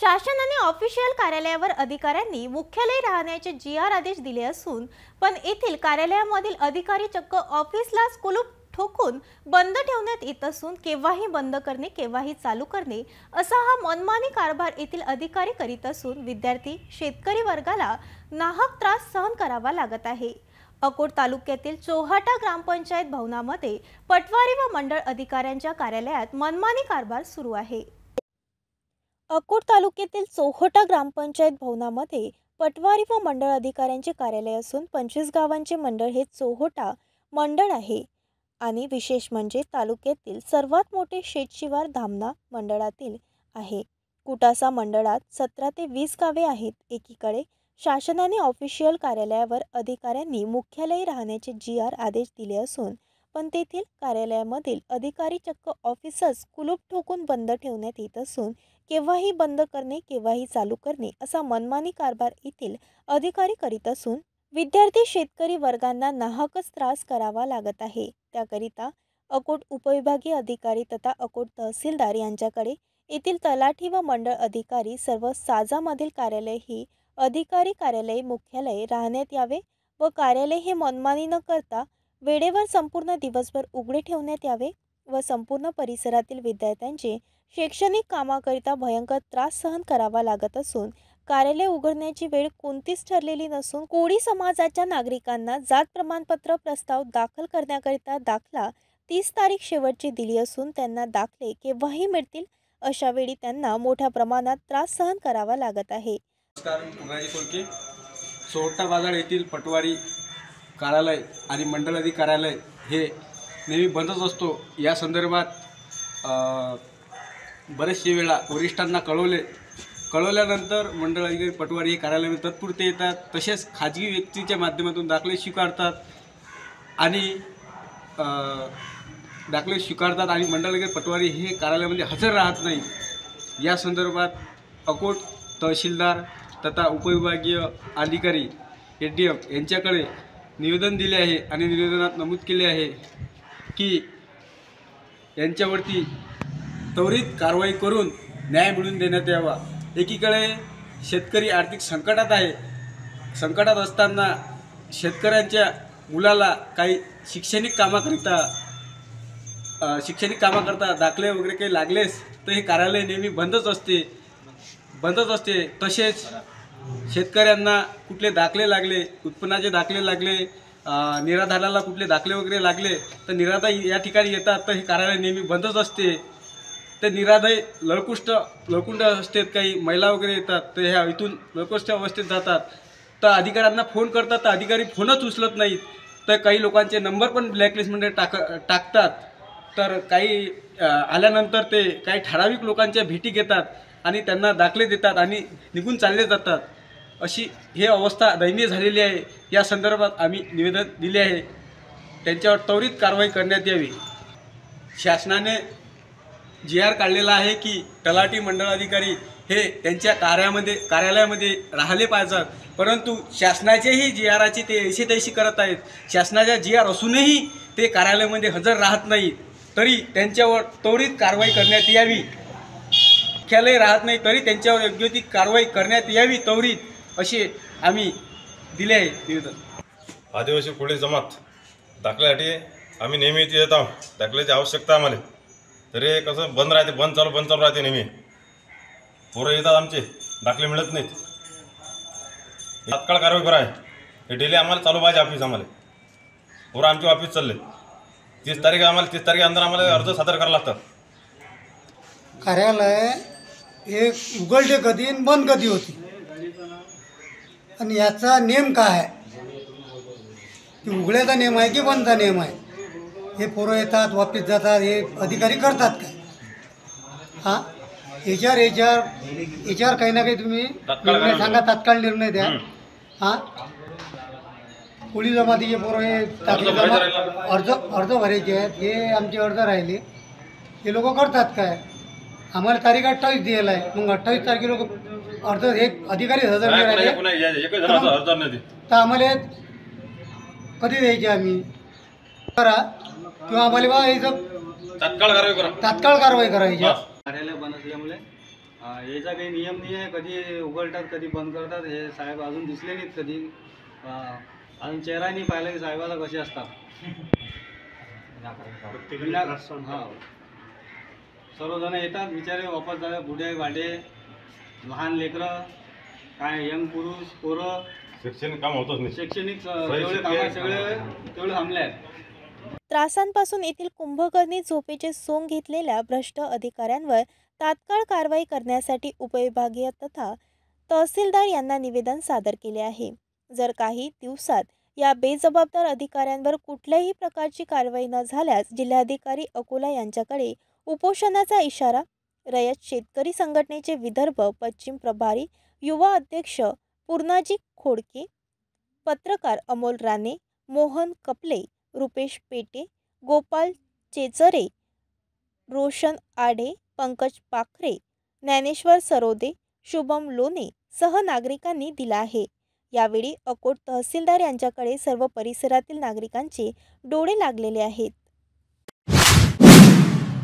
शासनाने ऑफिशियल कार्यालयावर अधिकाऱ्यांनी मुख्यालय राहण्याचे जीआर आदेश दिले असून पण येथील कार्यालयामधील अधिकारी चक्क ऑफिसला कुलूप ठोकून बंद ठेवण्यात येत असून केव्हाही बंद करणे केव्हाही चालू करणे असा हा मनमानी कारभार येथील अधिकारी करीत असून विद्यार्थी शेतकरी वर्गाला नाहक त्रास सहन करावा लागत आहे। अकोट तालुक्यातील चोहाटा ग्रामपंचायत भवनामध्ये पटवारी व मंडळ अधिकाऱ्यांच्या कार्यालयात मनमानी कारभार सुरू आहे। अकोट तालुक्यातील चोहाटा ग्रामपंचायत भवनामध्ये पटवारी व मंडळ अधिकाऱ्यांचे कार्यालय असून 25 गावांचे मंडळ हे चोहाटा मंडळ आहे आणि विशेष म्हणजे तालुक्यातील सर्वात मोठे शेतशिवार धामणा मंडळातील आहे। कुटासा मंडळात 17 ते 20 गावे आहेत। एकीकडे शासनाने ऑफिशियल कार्यालयावर अधिकाऱ्यांनी मुख्यालयी राहण्याचे जीआर आदेश दिले असून पण तेथील कार्यालयामधील अधिकारी चक्क ऑफिसच कुलूप ठोकून बंद ठेवण्यात येत असून केव्हाही बंद करणे केव्हाही चालू करणे असा मनमानी कारभार येथील अधिकारी करीत असून विद्यार्थी शेतकरी वर्गांना नाहकच त्रास करावा लागत आहे। त्याकरिता अकोट उपविभागीय अधिकारी तथा अकोट तहसीलदार यांच्याकडे येथील तलाठी व मंडळ अधिकारी सर्व साजामधील कार्यालय ही अधिकारी कार्यालय मुख्यालय राहण्यात यावे व कार्यालय हे मनमानी न करता वेळेवर संपूर्ण दिवसभर उघडे ठेवण्यात यावे व संपूर्ण परिसरातील विद्यार्थ्यांचे शैक्षणिक कामाकरिता भयंकर त्रास सहन करावा लागत असून कार्यालय उघडण्याची वेळ कोणतीच ठरलेली नसून कोळी समाजाच्या नागरिकांना जात प्रमाणपत्र प्रस्ताव दाखल करण्याकरिता दाखला 30 तारीख शेवटची दिली असून त्यांना दाखले केव्हाही मिळतील अशा वेळी त्यांना मोठ्या प्रमाणात त्रास सहन करावा लागत आहे। नमस्कार, चोहाटा बाजार येथील पटवारी कार्यालय आणि मंडळ अधिकारी कार्यालय हे नेहमी बंदच असतो। या संदर्भात बरेचशे वेळा वरिष्ठांना कळवल्यानंतर मंडळ अधिकारी पटवारी हे कार्यालयामध्ये तत्पुरते येतात। तसेच खाजगी व्यक्तीच्या माध्यमातून दाखले स्वीकारतात आणि मंडळ अधिकारी पटवारी हे कार्यालयामध्ये हजर राहत नाही। या संदर्भात अकोट तहसीलदार तथा उपविभागीय अधिकारी एडीएम यांच्याकडे निवेदन दिले आहे आणि निवेदनात नमूद केले आहे की यांच्यावरती त्वरित कारवाई करून न्याय मिळवून देण्यात यावा। एकीकडे शेतकरी आर्थिक संकटात असताना शेतकऱ्यांच्या मुलाला काही शैक्षणिक कामाकरिता दाखले वगैरे काही लागलेस तर हे कार्यालय नेहमी बंदच असते। तसेच शेतकऱ्यांना कुठले दाखले लागले, उत्पन्नाचे दाखले लागले, निराधाराला कुठले दाखले वगैरे लागले तर निराधार या ठिकाणी येतात तर हे कार्यालय नेहमी बंदच असते। ते निराधार लळकुंड अवस्थेत काही महिला वगैरे येतात तर ह्या इथून लळकुंड अवस्थेत जातात तर अधिकाऱ्यांना फोन करतात तर अधिकारी फोनच उचलत नाहीत। तर काही लोकांचे नंबर पण ब्लॅकलिस्टमध्ये टाकतात तर काही आल्यानंतर ते काही ठराविक लोकांच्या भेटी घेतात आणि त्यांना दाखले देतात आणि निघून चालले जातात। अशी ही अवस्था दयनीय झालेली आहे। या संदर्भात आम्ही निवेदन दिले आहे, त्यांच्यावर त्वरित कारवाई करण्यात यावी। शासनाने जीआर काढलेला आहे की तलाठी मंडळ अधिकारी हे त्यांच्या कार्यालयामध्ये राहिले पाहिजेत, परंतु शासनाचेही जीआरची ते ऐशी तैशी करत आहेत। शासनाच्या जीआर असूनही ते कार्यालयामध्ये हजर राहत नाहीत, तरी त्यांच्यावर त्वरित कारवाई करण्यात यावी। मुख्यालय राहत नाही तरी त्यांच्यावर योग्य ती कारवाई करण्यात यावी त्वरित असे आम्ही दिले आहे निवेदन। आदिवासी कोळी जमात दाखल्यासाठी आम्ही नेहमी इथे येत आहोत। दाखल्याची आवश्यकता आम्हाला, तरी कसं बंद चालू राहते नेहमी। पोरं येतात आमचे, दाखले मिळत नाहीत। तात्काळ कारवाई करा, हे डेली आम्हाला चालू पाहिजे ऑफिस। आम्हाला पोरं आमचे ऑफिस चालले 30 तारीख अंदर आम्हाला अर्ज सादर करावं लागतात। कार्यालय हे उघडले कधी आणि बंद कधी होती आणि याचा नेम काय आहे? की उघड्याचा नेम आहे की बंदचा नेम आहे? हे पोरं येतात वापस जातात, हे अधिकारी करतात काय? हां, याच्यावर काही ना काही तुम्ही निर्णय सांगा, तात्काळ निर्णय द्या। हां, कोळी जमातीचे पोरं हे अर्ज भरायचे आहेत, हे आमचे अर्ज राहिले, हे लोक करतात काय? आम्हाला तारीख 28 दिलेला आहे, मग 28 तारखेला लोक अर्ज हे अधिकारी हजर नाही राहिले तर आम्हाला कधी द्यायचे? आम्ही करा किंवा आम्हाला बा याचं तात्काळ कारवाई करायची। कार्यालय बंद असल्यामुळे याचा काही नियम नाही आहे. कधी उघडतात कधी बंद करतात. हे साहेब अजून दिसले नाहीत कधी. अजून चेहरा नाही पाहिला की साहेबाला कसे असतात. हां, सर्वजण येतात बिचारे, वापस जातात. बुढे भांडे, लहान लेकरं, काय यंग पुरुष, पोरं, शैक्षणिक काम होतच नाही. शैक्षणिक जेवढे कामं सगळे तेवढे थांबले आहेत. त्रासांपासून येथील कुंभकर्णी झोपेचे सोंग घेतलेल्या भ्रष्ट अधिकाऱ्यांवर तात्काळ कारवाई करण्यासाठी उपविभागीय तथा तहसीलदार यांना निवेदन सादर केले आहे. जर काही दिवसात या बेजबाबदार अधिकाऱ्यांवर कुठल्याही प्रकारची कारवाई न झाल्यास जिल्हाधिकारी अकोला यांच्याकडे उपोषणाचा इशारा. रयत शेतकरी संघटनेचे विदर्भ पश्चिम प्रभारी युवा अध्यक्ष पूर्णाजी खोडके, पत्रकार अमोल राणे, मोहन कपले, रुपेश पेटे, गोपाल चेचरे, रोशन आडे, पंकज पाखरे, ज्ञानेश्वर सरोदे, शुभम लोणे सह नागरिकांनी दिला आहे. यावेळी अकोट तहसीलदार यांच्याकडे सर्व परिसरातील नागरिकांचे डोळे लागलेले आहेत.